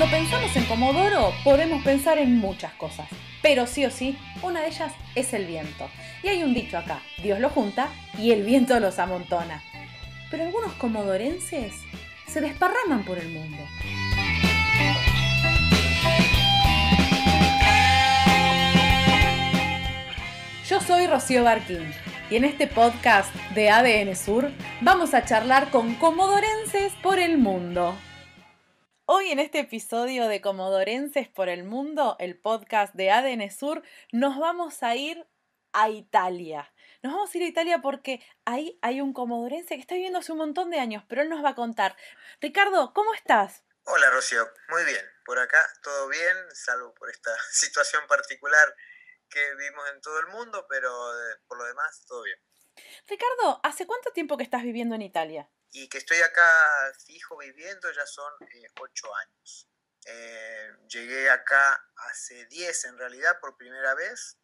Cuando pensamos en Comodoro, podemos pensar en muchas cosas, pero sí o sí, una de ellas es el viento. Y hay un dicho acá, Dios lo junta y el viento los amontona. Pero algunos comodorenses se desparraman por el mundo. Yo soy Rocío Barquín y en este podcast de ADN Sur vamos a charlar con comodorenses por el mundo. Hoy en este episodio de Comodorenses por el Mundo, el podcast de ADN Sur, nos vamos a ir a Italia. Nos vamos a ir a Italia porque ahí hay un comodorense que está viviendo hace un montón de años, pero él nos va a contar. Ricardo, ¿cómo estás? Hola Rocío, muy bien. Por acá todo bien, salvo por esta situación particular que vivimos en todo el mundo, pero por lo demás todo bien. Ricardo, ¿hace cuánto tiempo que estás viviendo en Italia? Y que estoy acá fijo viviendo ya son 8 años. Llegué acá hace 10 en realidad por primera vez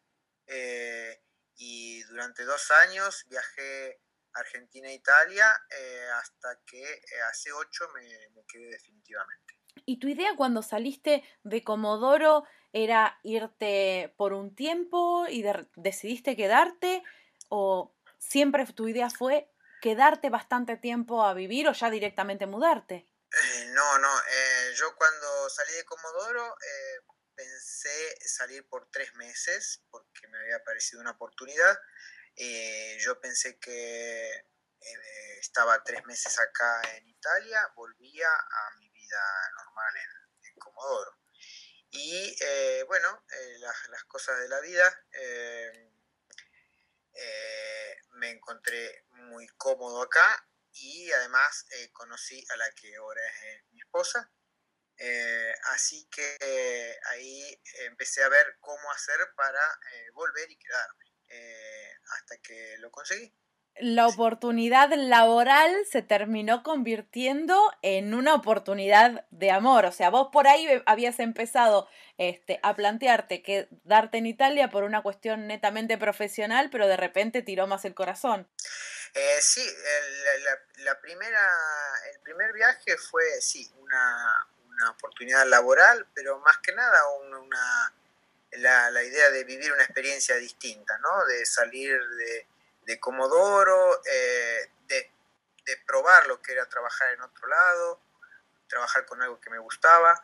y durante 2 años viajé a Argentina e Italia hasta que hace 8 me quedé definitivamente. ¿Y tu idea cuando saliste de Comodoro era irte por un tiempo y decidiste quedarte? ¿O siempre tu idea fue quedarte bastante tiempo a vivir o ya directamente mudarte? No. Yo cuando salí de Comodoro pensé salir por 3 meses porque me había parecido una oportunidad. Yo pensé que estaba 3 meses acá en Italia, volvía a mi vida normal en Comodoro. Y las cosas de la vida, me encontré muy cómodo acá y además conocí a la que ahora es mi esposa. Así que ahí empecé a ver cómo hacer para volver y quedarme hasta que lo conseguí. La oportunidad laboral se terminó convirtiendo en una oportunidad de amor. O sea, vos por ahí habías empezado a plantearte quedarte en Italia por una cuestión netamente profesional, pero de repente tiró más el corazón. Sí, el primer viaje fue, sí, una oportunidad laboral, pero más que nada la idea de vivir una experiencia distinta, ¿no? De salir de Comodoro, de probar lo que era trabajar en otro lado, trabajar con algo que me gustaba.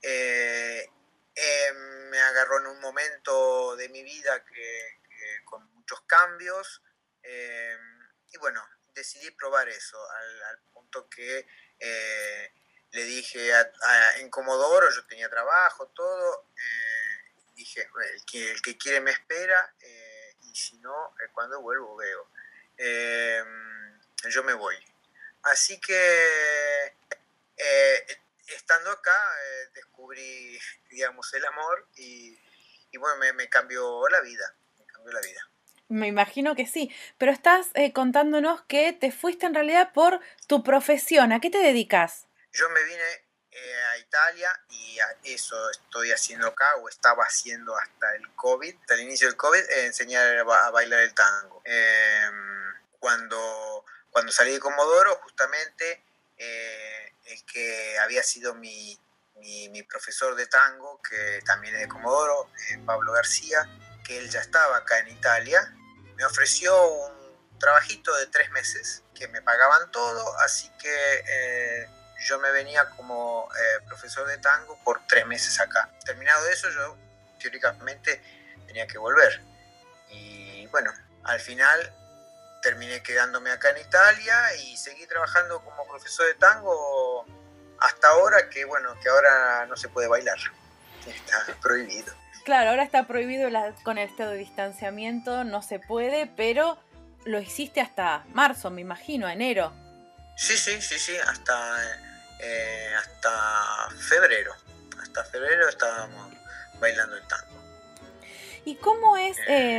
Me agarró en un momento de mi vida que con muchos cambios. Y bueno, decidí probar eso al punto que le dije en Comodoro, yo tenía trabajo, todo, dije, el que quiere me espera y si no, cuando vuelvo veo. Yo me voy. Así que estando acá descubrí, digamos, el amor y bueno, me cambió la vida, Me imagino que sí, pero estás contándonos que te fuiste en realidad por tu profesión. ¿A qué te dedicas? Yo me vine a Italia y a eso estoy haciendo acá, o estaba haciendo hasta el COVID, hasta el inicio del COVID, enseñar a bailar el tango. Cuando salí de Comodoro, justamente el que había sido mi profesor de tango, que también es de Comodoro, Pablo García, que él ya estaba acá en Italia, me ofreció un trabajito de 3 meses, que me pagaban todo, así que yo me venía como profesor de tango por 3 meses acá. Terminado eso, yo teóricamente tenía que volver. Y bueno, al final terminé quedándome acá en Italia y seguí trabajando como profesor de tango hasta ahora, que ahora no se puede bailar. Está prohibido. Claro, ahora está prohibido con el estado de distanciamiento, no se puede, pero lo hiciste hasta marzo, me imagino, enero. Sí, hasta febrero. Hasta febrero estábamos bailando el tango. ¿Y cómo es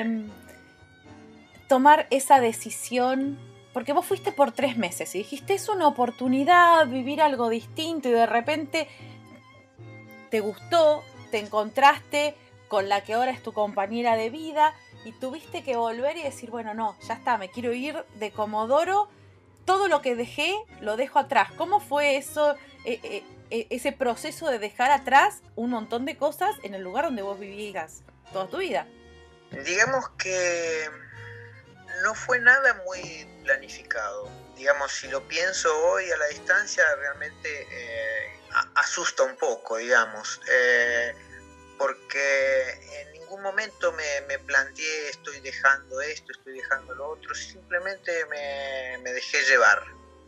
tomar esa decisión? Porque vos fuiste por 3 meses y dijiste, es una oportunidad, vivir algo distinto, y de repente te gustó, te encontraste con la que ahora es tu compañera de vida y tuviste que volver y decir, bueno, no, ya está, me quiero ir de Comodoro todo lo que dejé lo dejo atrás. ¿Cómo fue eso, ese proceso de dejar atrás un montón de cosas en el lugar donde vos vivías toda tu vida? Digamos que no fue nada muy planificado. Digamos, si lo pienso hoy a la distancia, realmente asusta un poco, digamos, porque en ningún momento me planteé estoy dejando esto, estoy dejando lo otro, simplemente me dejé llevar.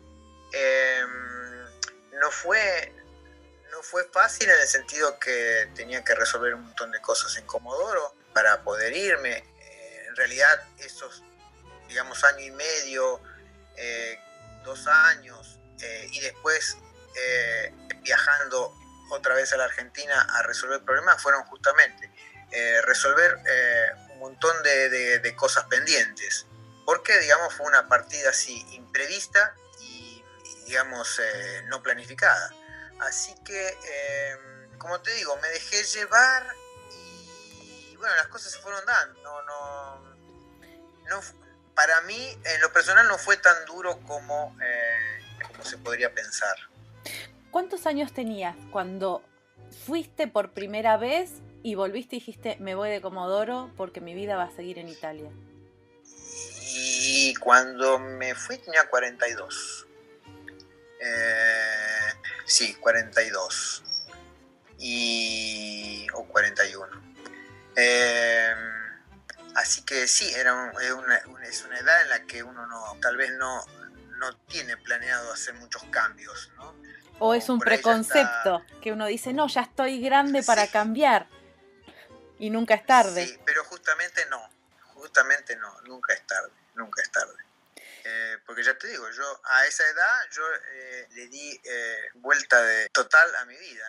No fue fácil en el sentido que tenía que resolver un montón de cosas en Comodoro para poder irme. En realidad esos, digamos, año y medio, 2 años, y después viajando otra vez a la Argentina a resolver problemas, fueron justamente resolver un montón de cosas pendientes, porque, digamos, fue una partida así imprevista y digamos, no planificada. Así que, como te digo, me dejé llevar y bueno, las cosas se fueron dando. No, para mí, en lo personal, no fue tan duro como se podría pensar. ¿Cuántos años tenías cuando fuiste por primera vez y volviste y dijiste, me voy de Comodoro porque mi vida va a seguir en Italia? Y cuando me fui tenía 42. Sí, 42. O 41. Así que sí, es una edad en la que uno tal vez no tiene planeado hacer muchos cambios, ¿no? O es un preconcepto que uno dice, no, ya estoy grande para cambiar. Y nunca es tarde. Sí, pero justamente no, nunca es tarde. Porque ya te digo, yo a esa edad yo le di vuelta de total a mi vida,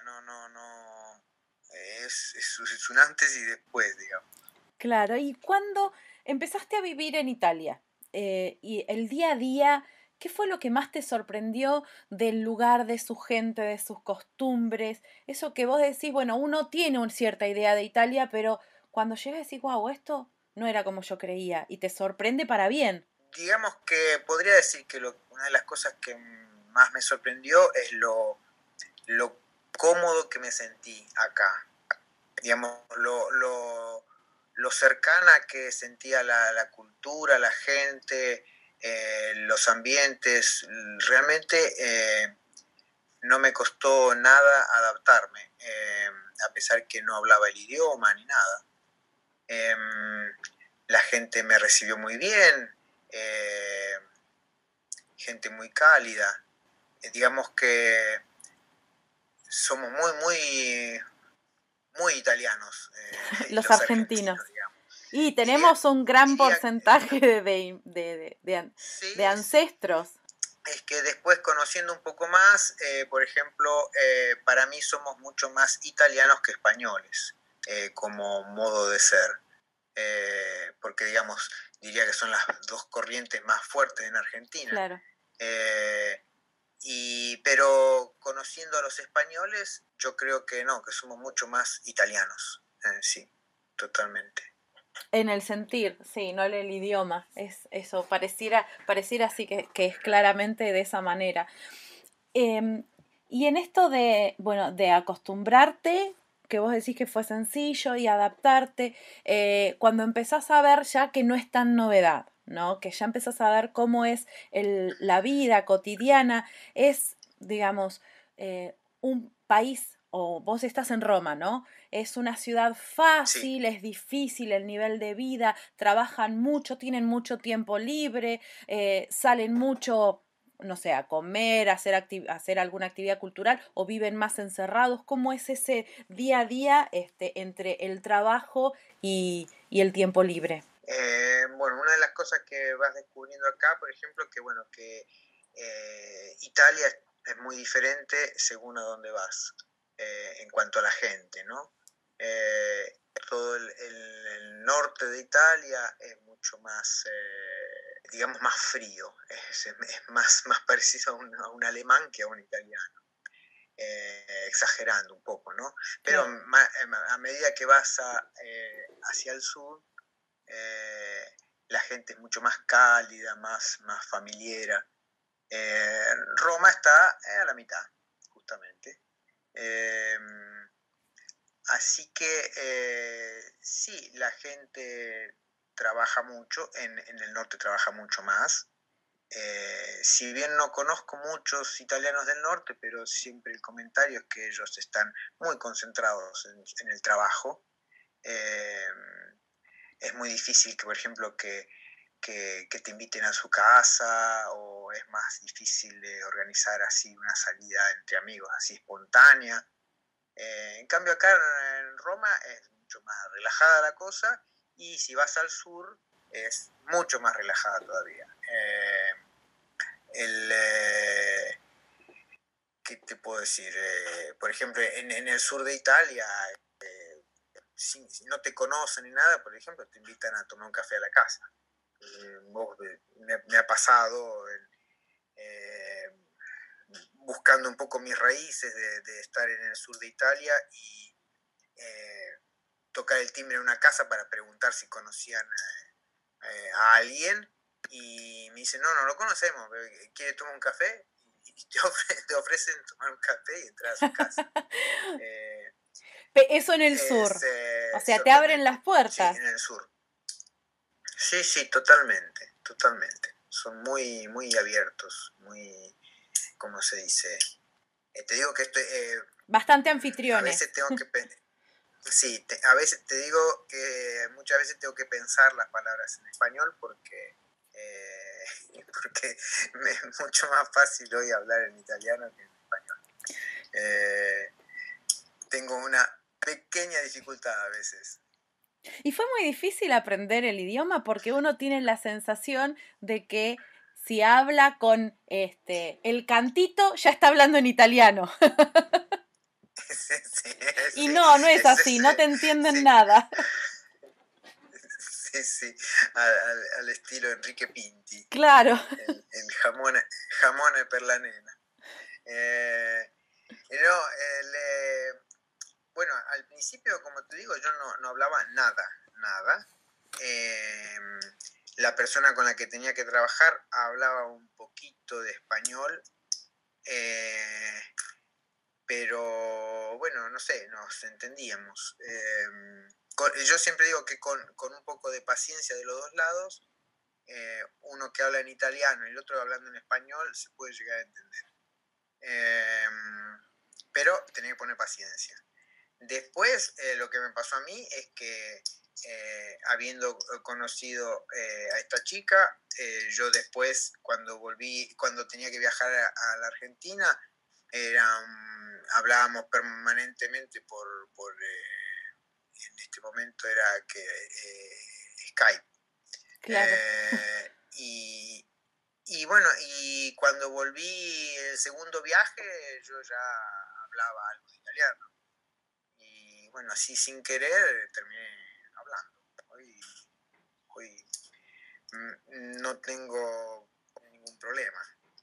es un antes y después, digamos. Claro, ¿y cuándo empezaste a vivir en Italia? Y el día a día, ¿qué fue lo que más te sorprendió del lugar, de su gente, de sus costumbres? Eso que vos decís, bueno, uno tiene una cierta idea de Italia, pero cuando llegas decís, wow, esto no era como yo creía, y te sorprende para bien. Digamos que podría decir que una de las cosas que más me sorprendió es lo cómodo que me sentí acá. Digamos, lo cercana que sentía la cultura, la gente, los ambientes. Realmente no me costó nada adaptarme, a pesar que no hablaba el idioma ni nada. La gente me recibió muy bien, gente muy cálida. Digamos que somos muy italianos. Los argentinos. Digamos. Y tenemos un gran porcentaje de ancestros. Es que después, conociendo un poco más, por ejemplo, para mí somos mucho más italianos que españoles, como modo de ser. Porque, digamos, diría que son las dos corrientes más fuertes en Argentina. Claro. Pero conociendo a los españoles, yo creo que no, que somos mucho más italianos. Sí, totalmente. En el sentir, sí, no en el idioma. Es eso, pareciera así que es claramente de esa manera. Y en esto de acostumbrarte, que vos decís que fue sencillo, y adaptarte, cuando empezás a ver ya que no es tan novedad, ¿no? Que ya empezás a ver cómo es la vida cotidiana, es, digamos, un país, o vos estás en Roma, ¿no? Es una ciudad fácil, sí. Es difícil el nivel de vida, trabajan mucho, tienen mucho tiempo libre, salen mucho, no sé, a comer, a hacer alguna actividad cultural, o viven más encerrados. ¿Cómo es ese día a día entre el trabajo y el tiempo libre? Bueno, una de las cosas que vas descubriendo acá, por ejemplo, que Italia es muy diferente según a dónde vas, en cuanto a la gente, ¿no? Todo el norte de Italia es mucho más, digamos, más frío, es más parecido a un alemán que a un italiano, exagerando un poco, ¿no? Pero a medida que vas hacia el sur, la gente es mucho más cálida, más familiera. Roma está a la mitad, justamente. Así que sí, la gente trabaja mucho, en el norte trabaja mucho más. Si bien no conozco muchos italianos del norte, pero siempre el comentario es que ellos están muy concentrados en el trabajo. Es muy difícil que, por ejemplo, que te inviten a su casa, o es más difícil de organizar así una salida entre amigos así espontánea. En cambio acá en Roma es mucho más relajada la cosa, y si vas al sur es mucho más relajada todavía. ¿Qué te puedo decir? Por ejemplo, en el sur de Italia, si no te conocen ni nada, por ejemplo, te invitan a tomar un café a la casa. Me ha pasado eh, buscando un poco mis raíces de estar en el sur de Italia, y tocar el timbre en una casa para preguntar si conocían a alguien, y me dicen, no lo conocemos, ¿quiere tomar un café? Y te ofrecen tomar un café y entrar a su casa. Eso en el sur. O sea, te abren las sorprendente. Sí, puertas. en el sur. Sí, totalmente. Son muy, muy abiertos, muy, ¿cómo se dice? Te digo que estoy... Bastante a anfitriones. veces tengo que... Sí, a veces te digo que muchas veces tengo que pensar las palabras en español, porque me es mucho más fácil hoy hablar en italiano que en español. Tengo una pequeña dificultad a veces. Y fue muy difícil aprender el idioma porque uno tiene la sensación de que si habla con el cantito, ya está hablando en italiano. Y no es así, no te entienden Sí, nada. sí, al estilo Enrique Pinti, Claro. el jamone per la nena. No, bueno, al principio, como te digo, yo no hablaba nada. La persona con la que tenía que trabajar hablaba un poquito de español, pero bueno, no sé, nos entendíamos. Yo siempre digo que con un poco de paciencia de los dos lados, uno que habla en italiano y el otro hablando en español, se puede llegar a entender. Pero tenía que poner paciencia. Después, lo que me pasó a mí es que, habiendo conocido a esta chica, yo después, cuando tenía que viajar a la Argentina, hablábamos permanentemente en este momento era Skype. Claro. Y bueno, y cuando volví el segundo viaje, yo ya hablaba algo de italiano. Y bueno, así sin querer terminé hablando. Hoy no tengo ningún problema.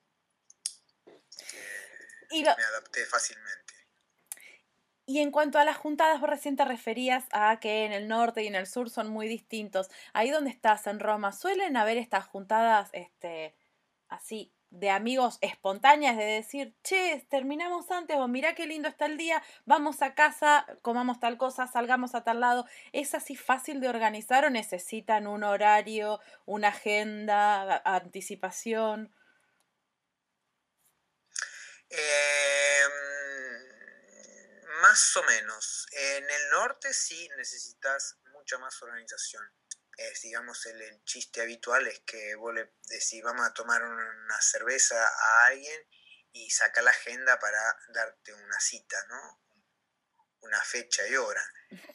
Me adapté fácilmente. Y en cuanto a las juntadas, vos recién te referías a que en el norte y en el sur son muy distintos. Ahí donde estás, en Roma, ¿suelen haber estas juntadas, así, de amigos espontáneas, de decir, che, terminamos antes, o mirá qué lindo está el día, vamos a casa, comamos tal cosa, salgamos a tal lado? ¿Es así fácil de organizar o necesitan un horario, una agenda, anticipación? Más o menos. En el norte sí necesitas mucha más organización. Digamos, el chiste habitual es que vos le decís, vamos a tomar una cerveza a alguien y saca la agenda para darte una cita, ¿no? Una fecha y hora.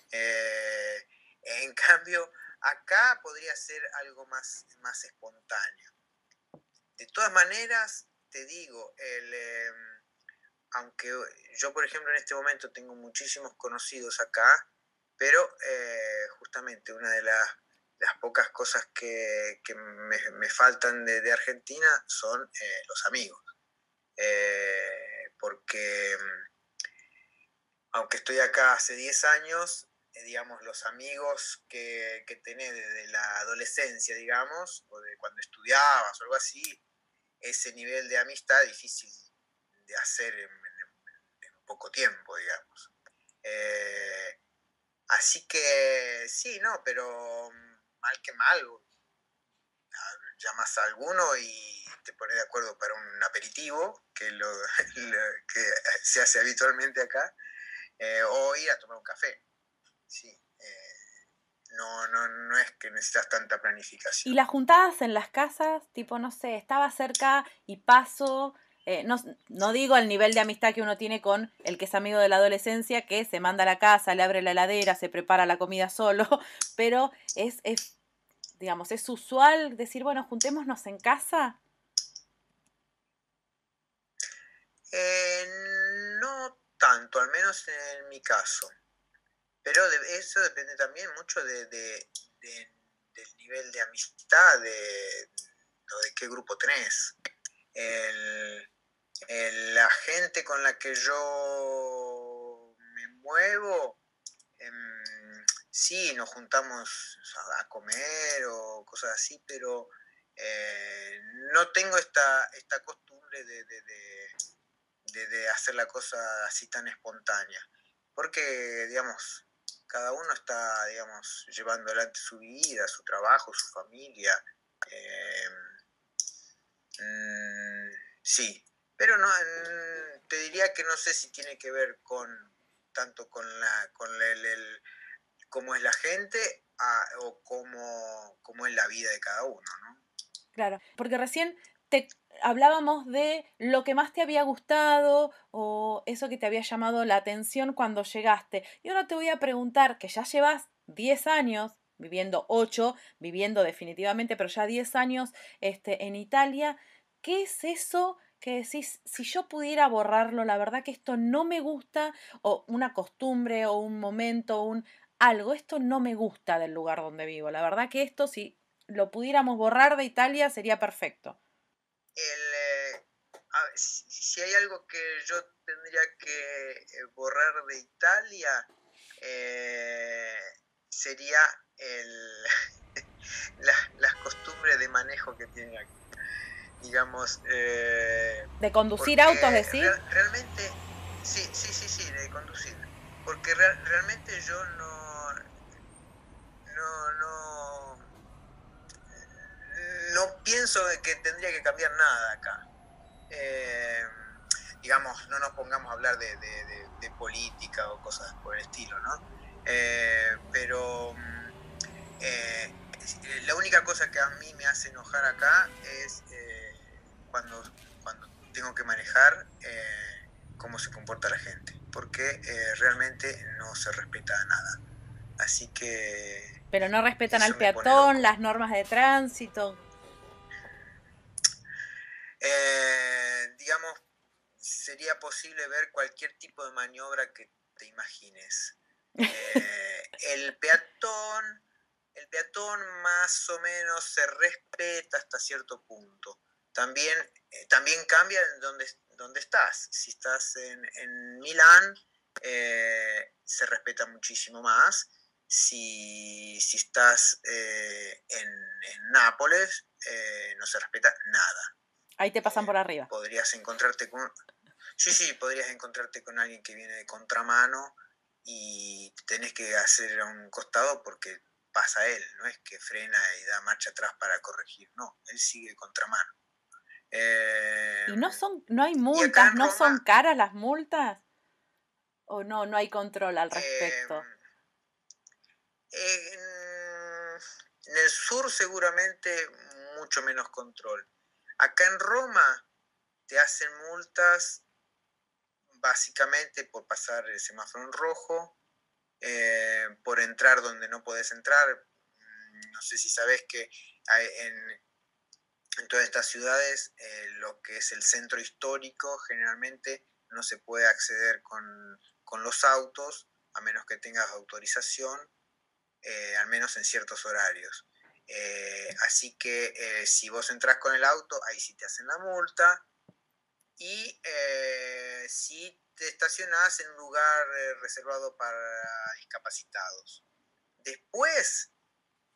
En cambio, acá podría ser algo más espontáneo. De todas maneras, te digo, aunque yo, por ejemplo, en este momento tengo muchísimos conocidos acá, pero justamente una de las pocas cosas que me faltan de Argentina son los amigos. Porque aunque estoy acá hace 10 años, digamos, los amigos que tenés desde la adolescencia, digamos, o de cuando estudiabas o algo así, ese nivel de amistad difícil de hacer en poco tiempo, digamos. Así que sí, no, pero mal que mal, llamas a alguno y te pones de acuerdo para un aperitivo, que, que se hace habitualmente acá, o ir a tomar un café. Sí, no es que necesitas tanta planificación. ¿Y las juntadas en las casas? Tipo, no sé, estaba cerca y paso. No digo el nivel de amistad que uno tiene con el que es amigo de la adolescencia, que se manda a la casa, le abre la heladera, se prepara la comida solo, pero digamos, es usual decir, bueno, juntémonos en casa. No tanto, al menos en mi caso. Pero eso depende también mucho del nivel de amistad, de qué grupo tenés. La gente con la que yo me muevo, sí, nos juntamos a comer o cosas así, pero no tengo esta costumbre de hacer la cosa así tan espontánea. Porque, digamos, cada uno está, digamos, llevando adelante su vida, su trabajo, su familia. Sí, pero no, te diría que no sé si tiene que ver tanto con cómo es la gente o cómo es la vida de cada uno, ¿no? Claro, porque recién te hablábamos de lo que más te había gustado o eso que te había llamado la atención cuando llegaste. Y ahora te voy a preguntar, que ya llevas 10 años, viviendo 8, viviendo definitivamente, pero ya 10 años en Italia, ¿qué es eso que decís, si yo pudiera borrarlo, la verdad que esto no me gusta, o una costumbre, o un momento, algo, esto no me gusta del lugar donde vivo. La verdad que esto, si lo pudiéramos borrar de Italia, sería perfecto. Si hay algo que yo tendría que borrar de Italia, sería las costumbres de manejo que tiene aquí. Digamos, ¿De conducir autos, porque decís? realmente, sí, de conducir. Porque realmente yo no, no pienso que tendría que cambiar nada acá. Eh, digamos, no nos pongamos a hablar de política o cosas por el estilo, ¿no? Pero la única cosa que a mí me hace enojar acá es cuando tengo que manejar cómo se comporta la gente, porque realmente no se respeta nada. Así que Pero no respetan al eso me pone peatón, loco. las normas de tránsito. Digamos, sería posible ver cualquier tipo de maniobra que te imagines. El peatón más o menos se respeta hasta cierto punto. También cambia en dónde estás. Si estás en Milán, se respeta muchísimo más. Si estás en Nápoles, no se respeta nada. Ahí te pasan por arriba. Podrías encontrarte podrías encontrarte con alguien que viene de contramano y tenés que hacer a un costado porque pasa él, no es que frena y da marcha atrás para corregir, no, él sigue de contramano. ¿Y no hay Y acá multas? en ¿No son Roma, caras las multas? ¿O no hay control al eh, respecto? en el sur seguramente mucho menos control. Acá en Roma te hacen multas básicamente por pasar el semáforo en rojo, por entrar donde no podés entrar. No sé si sabés que en todas estas ciudades lo que es el centro histórico generalmente no se puede acceder con los autos a menos que tengas autorización, al menos en ciertos horarios. Así que si vos entrás con el auto, ahí sí te hacen la multa. Y si te estacionás en un lugar reservado para discapacitados. Después,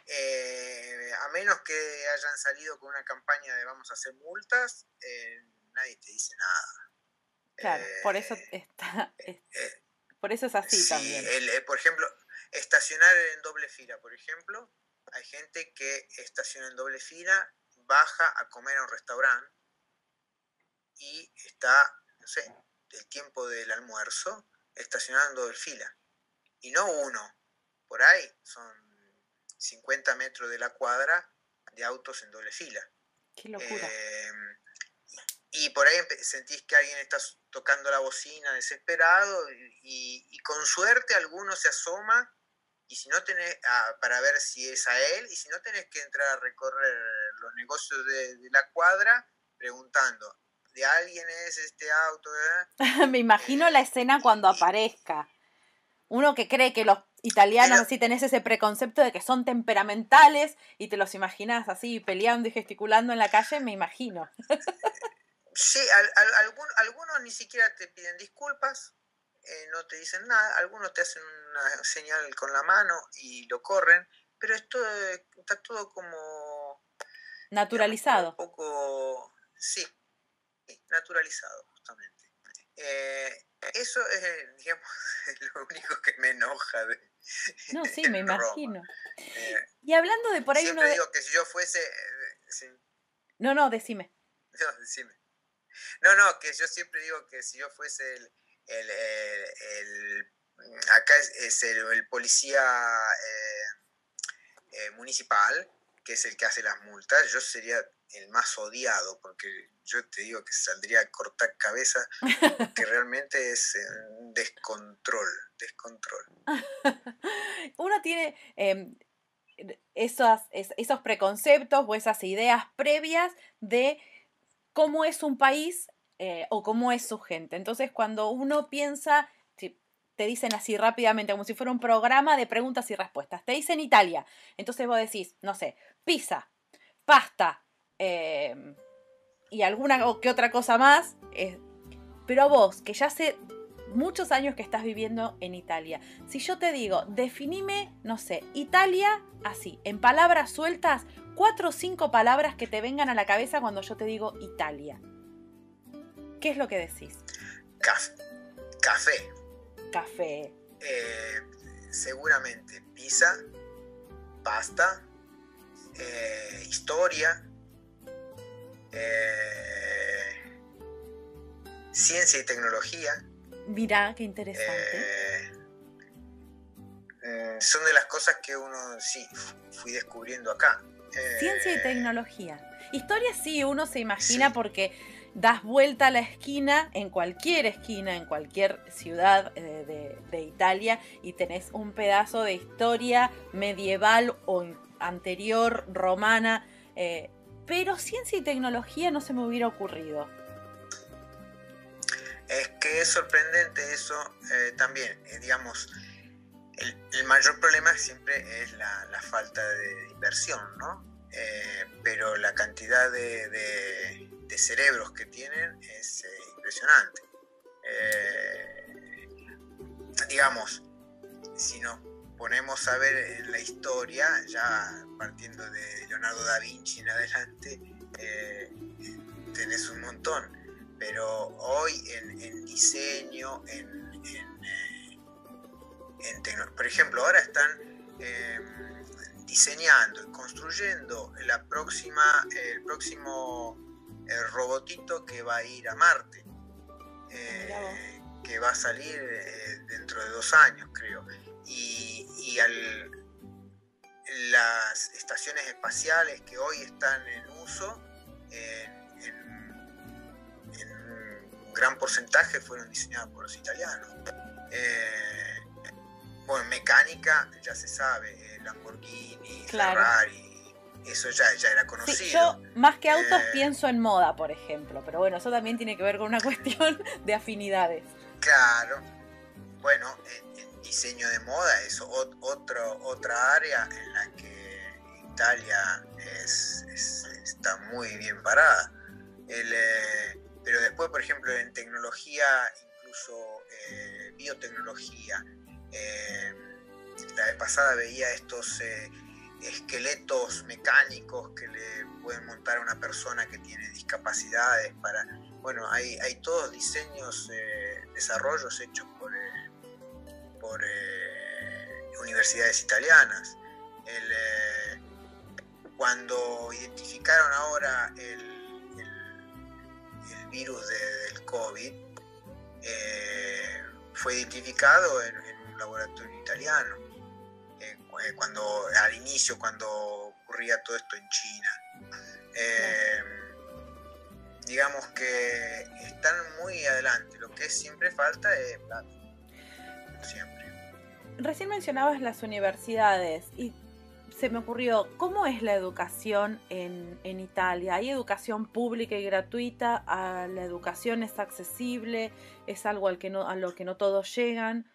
A menos que hayan salido con una campaña de vamos a hacer multas, nadie te dice nada. Claro, por eso por eso es así sí, también. Por ejemplo, estacionar en doble fila, por ejemplo, hay gente que estaciona en doble fila, baja a comer a un restaurante y está, no sé, el tiempo del almuerzo estacionando en doble fila. Y no uno, por ahí son 50 metros de la cuadra de autos en doble fila. Qué locura. Y por ahí sentís que alguien está tocando la bocina desesperado y con suerte alguno se asoma y si no tenés para ver si es a él, y si no tenés que entrar a recorrer los negocios de la cuadra preguntando, ¿de alguien es este auto? Me imagino la escena cuando aparezca. Uno que cree que los italianos así tenés ese preconcepto de que son temperamentales y te los imaginas así peleando y gesticulando en la calle, me imagino. Sí, algunos ni siquiera te piden disculpas, no te dicen nada, algunos te hacen una señal con la mano y lo corren, pero esto está todo como... Naturalizado. Digamos, como un poco... Sí, naturalizado, justamente. Eso es, digamos, lo único que me enoja No, sí, en me Roma. imagino. Y hablando de por ahí siempre digo que si yo fuese... sí. No, decime. No, decime. No, que yo siempre digo que si yo fuese acá es el policía municipal, que es el que hace las multas, yo sería el más odiado, porque yo te digo que saldría a cortar cabeza, porque realmente es un descontrol. Uno tiene esos preconceptos o esas ideas previas de cómo es un país o cómo es su gente. Entonces, cuando uno piensa, te dicen así rápidamente, como si fuera un programa de preguntas y respuestas. Te dicen Italia. Entonces vos decís, no sé, pizza, pasta y alguna o que otra cosa más. Pero a vos, que ya hace muchos años que estás viviendo en Italia, si yo te digo, definime, no sé, Italia así, en palabras sueltas, 4 o 5 palabras que te vengan a la cabeza cuando yo te digo Italia. ¿Qué es lo que decís? Café. Café. Seguramente pizza, pasta, historia, ciencia y tecnología. Mirá, qué interesante. Son de las cosas que uno sí fui descubriendo acá. Ciencia y tecnología. Historia sí, uno se imagina sí. Porque das vuelta a la esquina, en cualquier ciudad de Italia, y tenés un pedazo de historia medieval o anterior, romana, pero ciencia y tecnología no se me hubiera ocurrido. Es que es sorprendente eso también, digamos, el mayor problema siempre es la falta de inversión, ¿no? Pero la cantidad de cerebros que tienen es impresionante. Digamos, si nos ponemos a ver en la historia, ya partiendo de Leonardo da Vinci en adelante, tenés un montón. Pero hoy en diseño, por ejemplo, ahora están diseñando y construyendo el próximo robotito que va a ir a Marte, que va a salir dentro de 2 años, creo. Y las estaciones espaciales que hoy están en uso, gran porcentaje fueron diseñados por los italianos. Bueno, mecánica ya se sabe, Lamborghini, claro. Ferrari, eso ya era conocido. Sí, yo más que autos pienso en moda, por ejemplo, pero bueno, eso también tiene que ver con una cuestión de afinidades. Claro, bueno, el diseño de moda es otra área en la que Italia está muy bien parada. Pero después, por ejemplo, en tecnología, incluso biotecnología, la vez pasada veía estos esqueletos mecánicos que le pueden montar a una persona que tiene discapacidades bueno, hay todos diseños, desarrollos hechos por universidades italianas. Cuando identificaron ahora el virus del COVID, fue identificado en un laboratorio italiano, al inicio, cuando ocurría todo esto en China. Digamos que están muy adelante. Lo que siempre falta es plata, siempre. Recién mencionabas las universidades y se me ocurrió, ¿cómo es la educación en Italia? ¿Hay educación pública y gratuita? ¿La educación es accesible? ¿Es algo a lo que no todos llegan?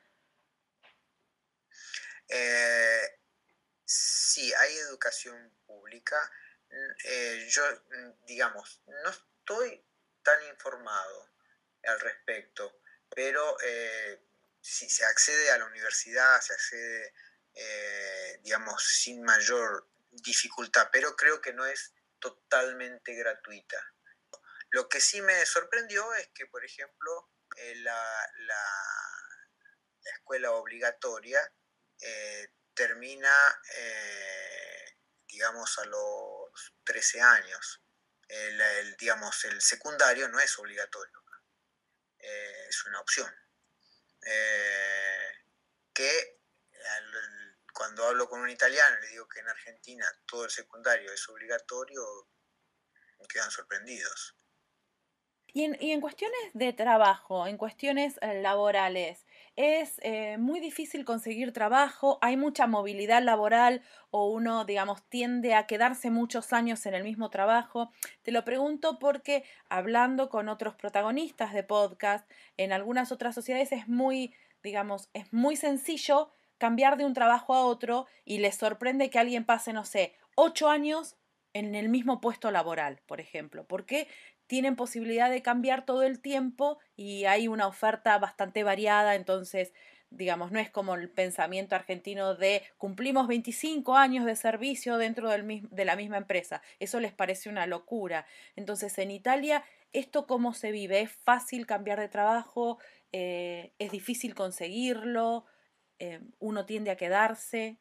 Sí, hay educación pública. Yo, digamos, no estoy tan informado al respecto, pero si se accede a la universidad, se accede, digamos, sin mayor dificultad, pero creo que no es totalmente gratuita. Lo que sí me sorprendió es que, por ejemplo, la escuela obligatoria termina, digamos, a los 13 años. Digamos, el secundario no es obligatorio, es una opción. Que cuando hablo con un italiano y le digo que en Argentina todo el secundario es obligatorio, me quedan sorprendidos. Y en cuestiones de trabajo, en cuestiones laborales, ¿es muy difícil conseguir trabajo? ¿Hay mucha movilidad laboral o uno, digamos, tiende a quedarse muchos años en el mismo trabajo? Te lo pregunto porque hablando con otros protagonistas de podcast, en algunas otras sociedades es muy, digamos, es muy sencillo cambiar de un trabajo a otro y les sorprende que alguien pase, no sé, 8 años en el mismo puesto laboral, por ejemplo. ¿Por qué? Tienen posibilidad de cambiar todo el tiempo y hay una oferta bastante variada, entonces, digamos, no es como el pensamiento argentino de cumplimos 25 años de servicio dentro de la misma empresa. Eso les parece una locura. Entonces, en Italia, ¿esto cómo se vive? ¿Es fácil cambiar de trabajo? ¿Es difícil conseguirlo? ¿Uno tiende a quedarse?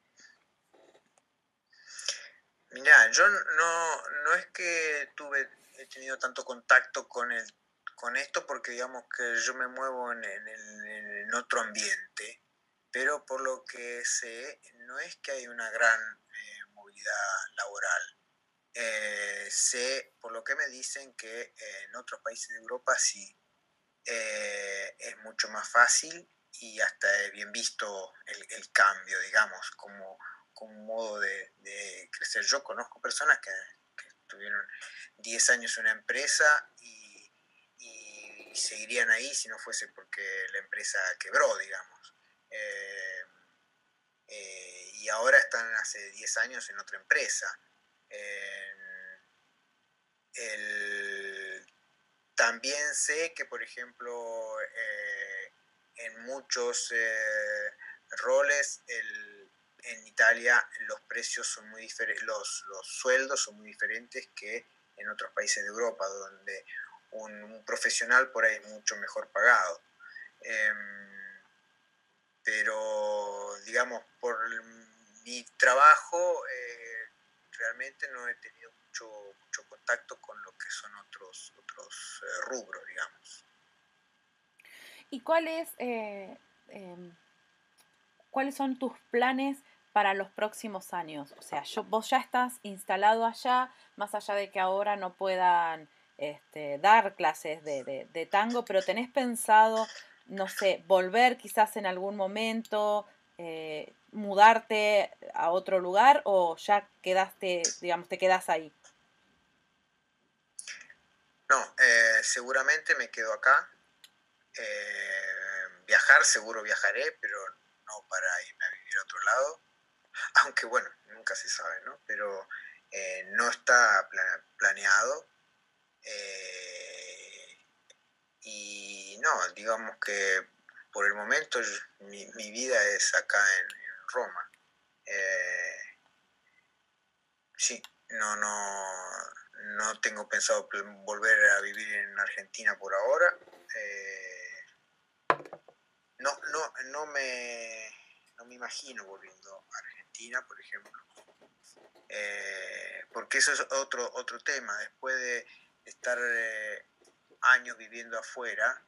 Mirá, yo no es que he tenido tanto contacto con esto, porque digamos que yo me muevo en otro ambiente, pero por lo que sé, no es que hay una gran movilidad laboral. Sé, por lo que me dicen, que en otros países de Europa sí es mucho más fácil, y hasta he bien visto el cambio, digamos, como un modo de crecer. Yo conozco personas que tuvieron 10 años en una empresa y seguirían ahí si no fuese porque la empresa quebró, digamos. Y ahora están hace 10 años en otra empresa. También sé que, por ejemplo, en muchos roles en Italia los precios son muy diferentes, los sueldos son muy diferentes que en otros países de Europa, donde un profesional por ahí es mucho mejor pagado. Pero, digamos, por mi trabajo, realmente no he tenido mucho contacto con lo que son otros rubros, digamos. ¿Y cuáles son tus planes para los próximos años? O sea, vos ya estás instalado allá, más allá de que ahora no puedan dar clases de tango, pero ¿tenés pensado, no sé, volver quizás en algún momento, mudarte a otro lugar o ya quedaste, digamos, te quedás ahí? No, seguramente me quedo acá. Viajar, seguro viajaré, pero no para irme a vivir a otro lado. Aunque bueno, nunca se sabe, ¿no? Pero no está planeado. Y no, digamos que por el momento mi vida es acá en Roma. sí, no tengo pensado volver a vivir en Argentina por ahora. No me imagino volviendo a Argentina, por ejemplo, porque eso es otro tema. Después de estar años viviendo afuera,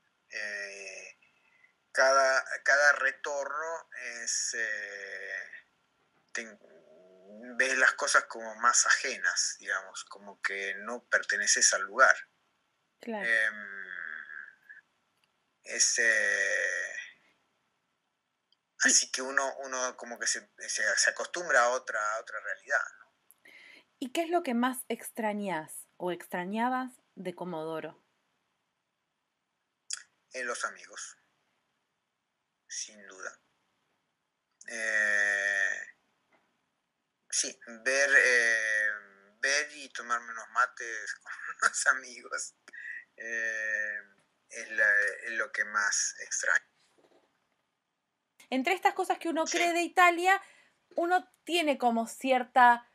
cada retorno es ves las cosas como más ajenas, digamos, como que no perteneces al lugar. Claro. Así que uno como que se acostumbra a otra realidad, ¿no? ¿Y qué es lo que más extrañás o extrañabas de Comodoro? Los amigos, sin duda. Sí, ver y tomarme unos mates con unos amigos es lo que más extraño. Entre estas cosas que uno cree Sí. de Italia, uno tiene como cierta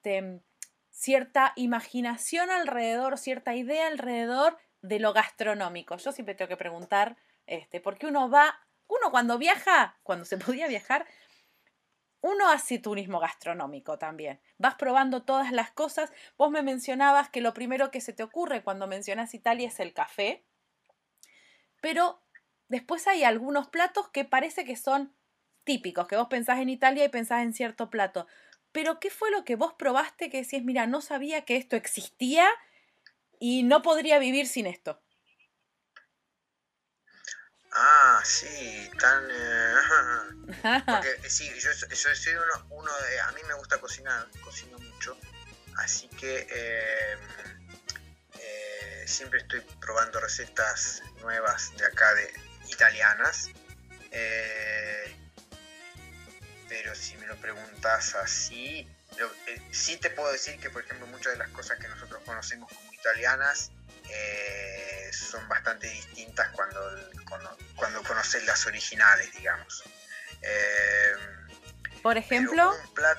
imaginación alrededor, cierta idea alrededor de lo gastronómico. Yo siempre tengo que preguntar, porque uno cuando viaja, cuando se podía viajar, uno hace turismo gastronómico también. Vas probando todas las cosas. Vos me mencionabas que lo primero que se te ocurre cuando mencionas Italia es el café, pero después hay algunos platos que parece que son típicos, que vos pensás en Italia y pensás en cierto plato. Pero ¿qué fue lo que vos probaste que decís, mira, no sabía que esto existía y no podría vivir sin esto? Ah, sí, porque sí, yo soy uno de... A mí me gusta cocinar, cocino mucho, así que siempre estoy probando recetas nuevas de acá, italianas. Pero si me lo preguntas así, sí te puedo decir que, por ejemplo, muchas de las cosas que nosotros conocemos como italianas son bastante distintas cuando conoces las originales, digamos. Por ejemplo,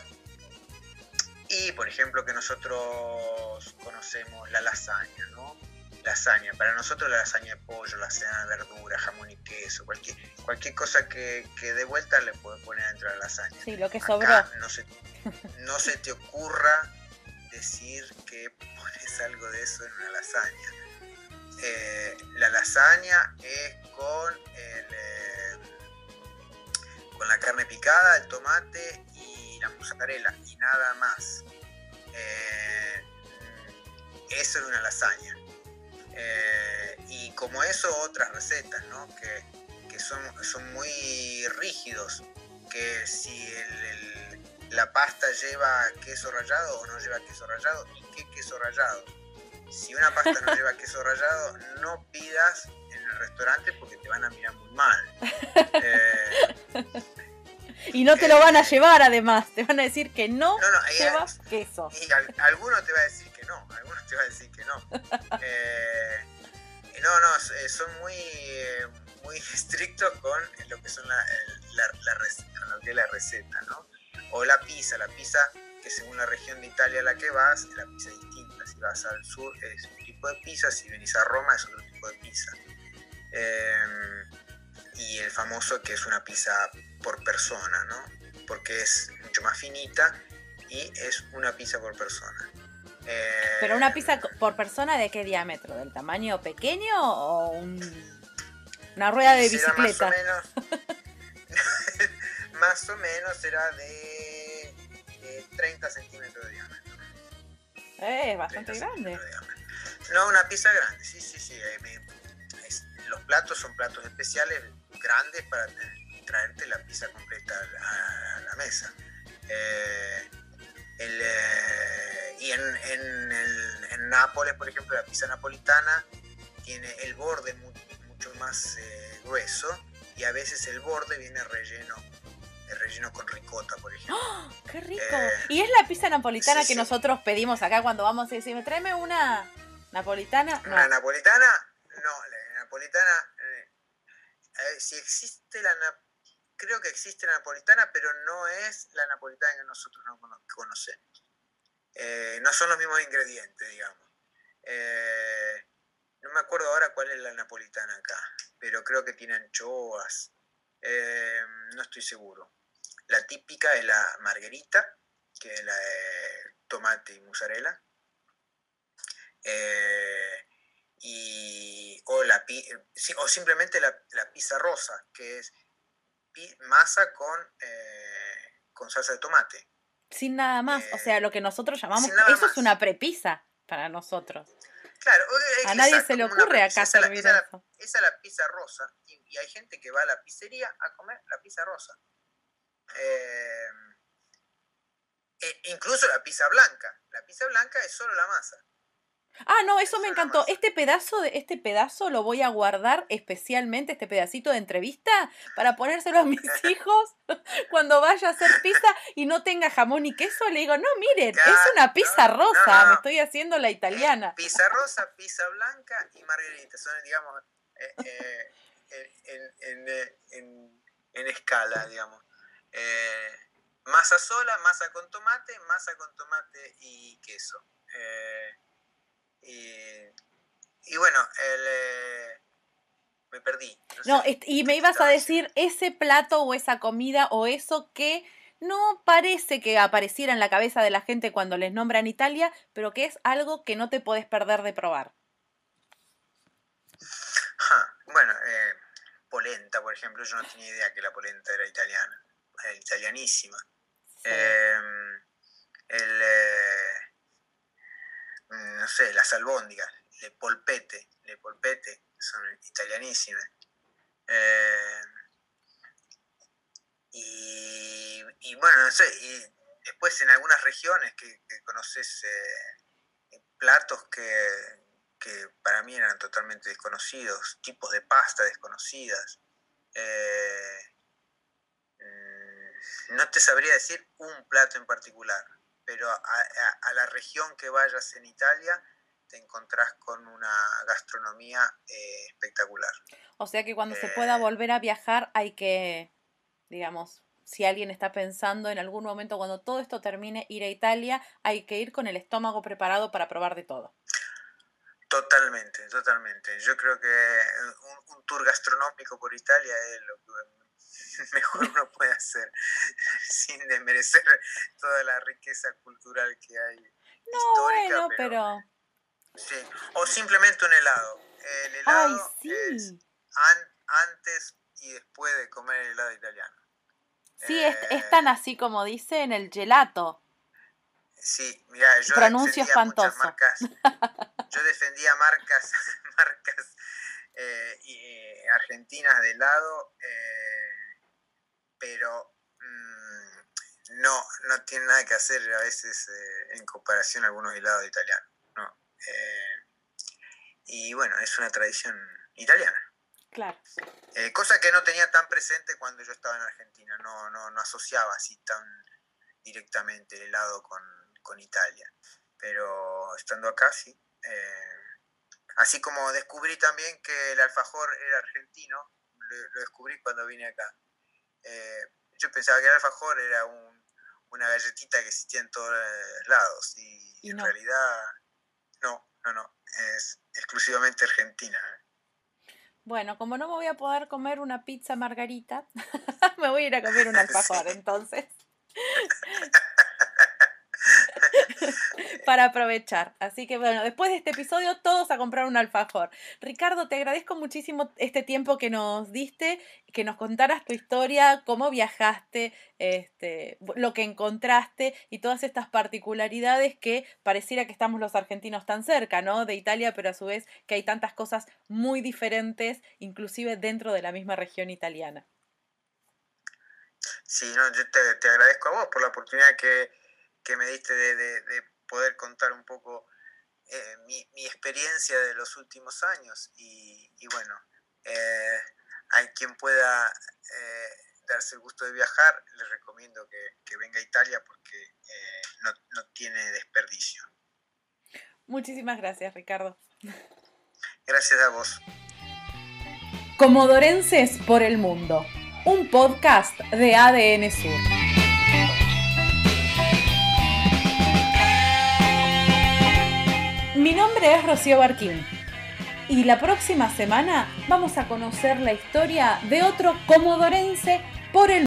por ejemplo, que nosotros conocemos la lasaña, ¿no? Lasaña, para nosotros la lasaña de pollo, lasaña de verdura, jamón y queso, cualquier cosa que de vuelta le puedes poner dentro de la lasaña. Sí, lo que acá sobró. No se te ocurra decir que pones algo de eso en una lasaña. La lasaña es con la carne picada, el tomate y la mozzarella y nada más. Eso es una lasaña. Y como eso, otras recetas, ¿no? que son muy rígidos, que si la pasta lleva queso rallado o no lleva queso rallado, y qué queso rallado. Si una pasta no lleva queso rallado, no pidas en el restaurante porque te van a mirar muy mal. Y no te lo van a llevar, además. Te van a decir que no llevas queso. Y alguno te va a decir que no. Son muy estrictos con lo que son la receta, ¿no? O la pizza, que según la región de Italia a la que vas, la pizza es distinta. Si vas al sur es un tipo de pizza, si venís a Roma es otro tipo de pizza. Y el famoso que es una pizza por persona, ¿no? Porque es mucho más finita y es una pizza por persona. ¿Pero una pizza por persona de qué diámetro? ¿Del tamaño pequeño o una rueda de bicicleta? Más o menos será de 30 centímetros de diámetro. Es bastante grande. No, una pizza grande, sí. Los platos son platos especiales, grandes, para traerte la pizza completa a la mesa. Y en Nápoles, por ejemplo, la pizza napolitana tiene el borde mucho más grueso, y a veces el borde viene relleno con ricota, por ejemplo. ¡Oh, ¡qué rico! ¿Y es la pizza napolitana que nosotros pedimos acá cuando vamos y decimos, tráeme una napolitana? No. ¿Una napolitana? No, la napolitana... si existe creo que existe la napolitana, pero no es la napolitana que nosotros no conocemos. no son los mismos ingredientes, digamos. No me acuerdo ahora cuál es la napolitana acá, pero creo que tiene anchoas. No estoy seguro. La típica es la margherita, que es la de tomate y mozzarella. O simplemente la pizza rosa, que es masa con salsa de tomate. Sin nada más, o sea, lo que nosotros llamamos, eso más. Es una prepizza para nosotros. Claro, a nadie se le ocurre acá servir eso. Esa es la pizza rosa, y hay gente que va a la pizzería a comer la pizza rosa. Incluso la pizza blanca. La pizza blanca es solo la masa. Ah, no, eso me encantó. Este pedazo lo voy a guardar especialmente, este pedacito de entrevista, para ponérselo a mis hijos cuando vaya a hacer pizza y no tenga jamón y queso. Le digo, no, miren, es una pizza rosa, me estoy haciendo la italiana. Pizza rosa, pizza blanca y margarita. Son, digamos, en escala, digamos. Masa sola, masa con tomate y queso. Y bueno, me perdí. No, y me ibas a decir ese plato o esa comida o eso que no parece que apareciera en la cabeza de la gente cuando les nombran Italia, pero que es algo que no te podés perder de probar. Bueno, polenta, por ejemplo, yo no tenía idea que la polenta era italiana, era italianísima. Sí. No sé, las albóndigas, le polpette son italianísimas. Y bueno, no sé, y después en algunas regiones que conoces platos que para mí eran totalmente desconocidos, tipos de pasta desconocidas. No te sabría decir un plato en particular, pero a la región que vayas en Italia te encontrás con una gastronomía espectacular. O sea que cuando se pueda volver a viajar hay que, digamos, si alguien está pensando en algún momento cuando todo esto termine ir a Italia, hay que ir con el estómago preparado para probar de todo. Totalmente. Yo creo que un tour gastronómico por Italia es lo que mejor uno puede hacer sin desmerecer toda la riqueza cultural que hay histórica. Bueno, pero... Sí, o simplemente un helado. El helado es antes y después de comer el helado italiano. Sí, es tan así como dicen el gelato. Sí, mira, yo pronuncio espantoso. Yo defendía marcas argentinas de helado, pero no tiene nada que hacer a veces en comparación a algunos helados italianos, ¿no? Y bueno, es una tradición italiana. Claro. Cosa que no tenía tan presente cuando yo estaba en Argentina, no asociaba así tan directamente el helado con Italia, pero estando acá sí. Así como descubrí también que el alfajor era argentino, lo descubrí cuando vine acá. Yo pensaba que el alfajor era una galletita que existía en todos lados y en no. realidad no, es exclusivamente argentina. Bueno, como no me voy a poder comer una pizza margarita, me voy a ir a comer un alfajor, sí. Entonces. Para aprovechar. Así que bueno, después de este episodio todos a comprar un alfajor. Ricardo, te agradezco muchísimo este tiempo que nos diste, que nos contaras tu historia, cómo viajaste, lo que encontraste y todas estas particularidades que pareciera que estamos los argentinos tan cerca, ¿no? De Italia, pero a su vez que hay tantas cosas muy diferentes, inclusive dentro de la misma región italiana. Sí, no, yo te agradezco a vos por la oportunidad que me diste de poder contar un poco mi experiencia de los últimos años y bueno, a quien pueda darse el gusto de viajar, les recomiendo que venga a Italia porque no tiene desperdicio. Muchísimas gracias, Ricardo. Gracias a vos. Comodorenses por el Mundo, un podcast de ADN Sur. Mi nombre es Rocío Barquín y la próxima semana vamos a conocer la historia de otro comodorense por el